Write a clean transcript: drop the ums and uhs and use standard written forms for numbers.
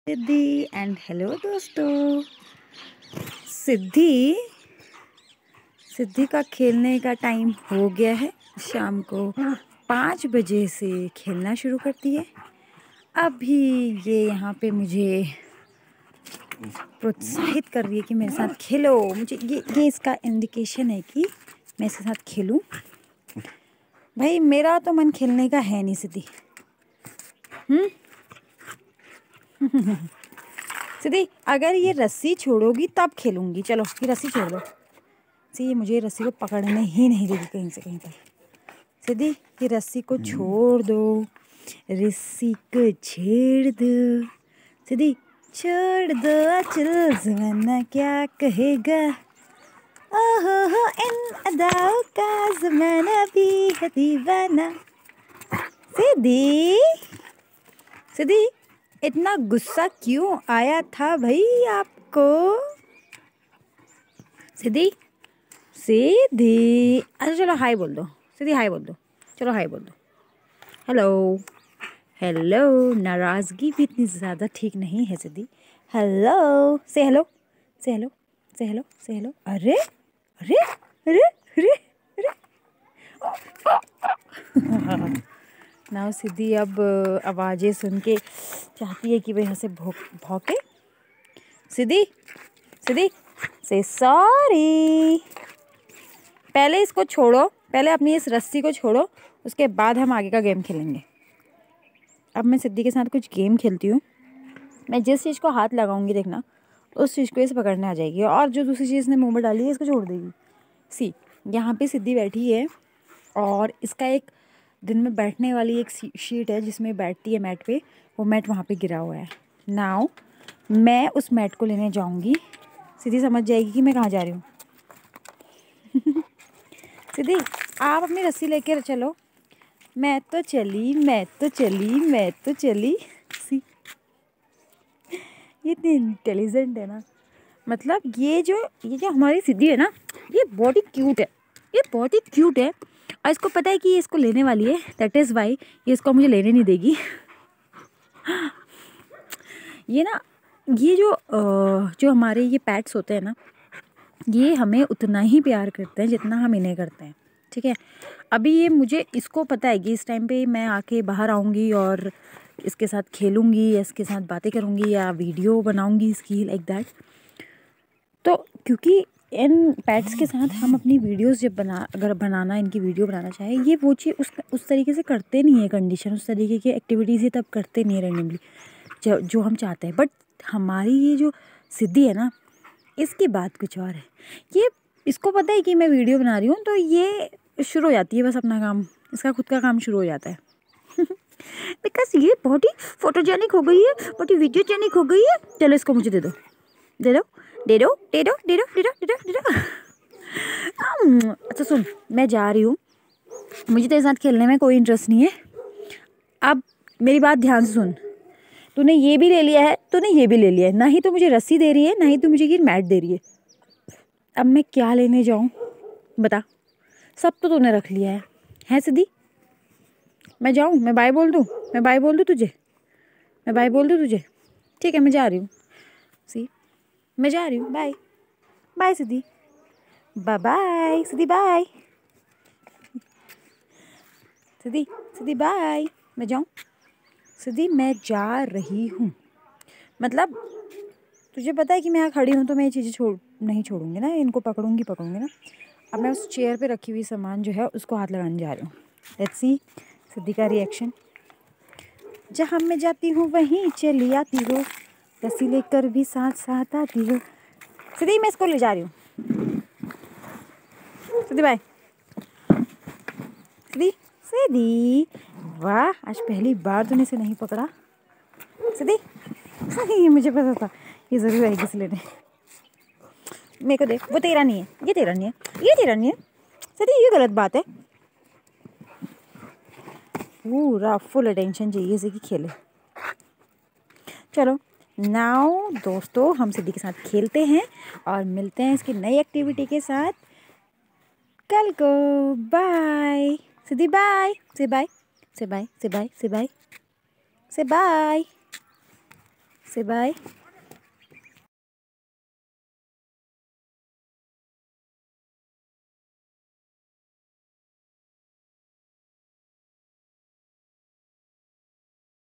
Siddhi and hello दोस्तों। सिद्धि सिद्धि का खेलने का टाइम हो गया है। शाम को 5 बजे से खेलना शुरू करती है। अभी ये यहाँ पे मुझे प्रोत्साहित कर रही है कि मेरे साथ खेलो। मुझे ये इसका इंडिकेशन है कि मैं इसके साथ खेलूं। भाई मेरा तो मन खेलने का है नहीं सिद्धि। सिद्धि अगर ये रस्सी छोड़ोगी तब खेलूंगी। चलो ये रस्सी छोड़ दो। ये मुझे रस्सी को पकड़ने ही नहीं देगी कहीं से कहीं पर। सिद्धि ये रस्सी को छोड़ दो, रस्सी को छेड़ दो। सिद्धि छोड़ दो, चल ज़माना क्या कहेगा। ओहो हो इन अदाओं का ज़माना भी है दीवाना। सिद्धि सिद्धि इतना गुस्सा क्यों आया था भाई आपको? सिद्धि सिद्धि अच्छा चलो हाय बोल दो। सिद्धि हाय बोल दो। चलो हाय बोल दो। Hello hello. नाराज़गी भी इतनी ज़्यादा ठीक नहीं है सिद्धि। हेलो से हेलो से हेलो से हेलो से हेलो। अरे अरे अरे अरे अरे नाउ सिद्धि अब आवाज़ें सुन के चाहती है कि वह यहाँ से भौंके। सिद्धि सिद्धि से सॉरी। पहले इसको छोड़ो, पहले अपनी इस रस्सी को छोड़ो, उसके बाद हम आगे का गेम खेलेंगे। अब मैं सिद्धि के साथ कुछ गेम खेलती हूँ। मैं जिस चीज़ को हाथ लगाऊंगी देखना उस चीज़ को इसे पकड़ने आ जाएगी, और जो दूसरी चीज़ ने मुंह में डाली है इसको छोड़ देगी। सी यहाँ पे सिद्धि बैठी है और इसका एक दिन में बैठने वाली एक शीट है जिसमें बैठती है मैट पे। वो मैट वहाँ पे गिरा हुआ है। नाउ मैं उस मैट को लेने जाऊँगी। सिद्धि समझ जाएगी कि मैं कहाँ जा रही हूँ। सिद्धि आप अपनी रस्सी लेकर चलो। मैं तो चली मैं तो चली मैं तो चली। सी ये इतनी इंटेलिजेंट है ना। मतलब ये जो हमारी सिद्धि है ना, ये बहुत ही क्यूट है। ये बहुत ही क्यूट है और इसको पता है कि ये इसको लेने वाली है। दैट इज़ वाई ये इसको मुझे लेने नहीं देगी। ये ना ये जो हमारे ये पेट्स होते हैं ना, ये हमें उतना ही प्यार करते हैं जितना हम इन्हें करते हैं। ठीक है, अभी ये मुझे इसको पता है कि इस टाइम पे मैं आके बाहर आऊँगी और इसके साथ खेलूँगी या इसके साथ बातें करूँगी या वीडियो बनाऊँगी इसकी लाइक दैट। तो क्योंकि इन पेट्स के साथ हम अपनी वीडियोस जब अगर बनाना इनकी वीडियो बनाना चाहे, ये वो चीज़ उस तरीके से करते नहीं है। कंडीशन उस तरीके की एक्टिविटीज़ ये तब करते नहीं है रैंडमली जो हम चाहते हैं। बट हमारी ये जो सिद्धि है ना, इसकी बात कुछ और है। ये इसको पता है कि मैं वीडियो बना रही हूँ तो ये शुरू हो जाती है बस अपना काम, इसका खुद का काम शुरू हो जाता है। बिकॉज ये बहुत ही फोटोजेनिक हो गई है, बहुत ही वीडियोजेनिक हो गई है। चलो इसको मुझे दे दो दे दो दे दो दे दो दे दो दे दो दे दो दे दो। अच्छा सुन, मैं जा रही हूँ, मुझे तेरे साथ खेलने में कोई इंटरेस्ट नहीं है। अब मेरी बात ध्यान से सुन। तूने ये भी ले लिया है, तूने ये भी ले लिया है। ना ही तो मुझे रस्सी दे रही है, ना ही तो मुझे ये मैट दे रही है। अब मैं क्या लेने जाऊँ बता। सब तो तूने रख लिया है सिद्धि। मैं जाऊँ, मैं बाय बोल दूँ, मैं बाय बोल दूँ तुझे, मैं बाय बोल दूँ तुझे। ठीक है मैं जा रही हूँ। सी मैं जा रही हूँ। Bye bye Siddhi. Bye bye Siddhi. Bye Siddhi. Siddhi bye. मैं जाऊँ सिद्धि, मैं जा रही हूँ। मतलब तुझे पता है कि मैं यहाँ खड़ी हूँ तो मैं ये चीज़ें नहीं छोड़ूंगी ना, इनको पकड़ूंगी ना। अब मैं उस चेयर पे रखी हुई सामान जो है उसको हाथ लगाने जा रही हूँ। लेट्स सी सिद्धि का रिएक्शन। जहाँ मैं जाती हूँ वहीं चली आती हो, रस्सी लेकर भी साथ साथ आती हो। सिद्धि मैं इसको ले जा रही हूँ। सिद्धि बाय। सिद्धि सिद्धि वाह, आज पहली बार तूने इसे नहीं पकड़ा। सिद्धि ये मुझे पता था ये ज़रूर आएगी इसे लेने। मेरे को देख, वो तेरा नहीं है, ये तेरा नहीं है, ये तेरा नहीं है। सिद्धि ये गलत बात है। पूरा फुल अटेंशन चाहिए इसे कि खेले। चलो नाउ दोस्तों, हम सिद्धि के साथ खेलते हैं और मिलते हैं इसकी नई एक्टिविटी के साथ कल को। बाय सिद्धि। बाय से बाय से बाय से बाय से बाय से बाय। से बाय।